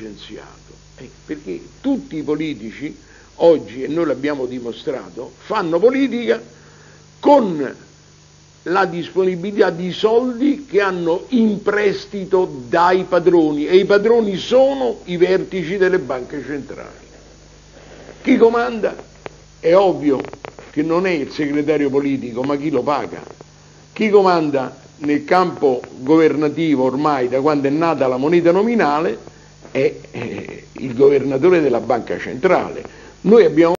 licenziato? Perché tutti i politici oggi, e noi l'abbiamo dimostrato, fanno politica con la disponibilità di soldi che hanno in prestito dai padroni, e i padroni sono i vertici delle banche centrali. Chi comanda? È ovvio che non è il segretario politico, ma chi lo paga. Chi comanda nel campo governativo ormai da quando è nata la moneta nominale è il governatore della banca centrale. Noi abbiamo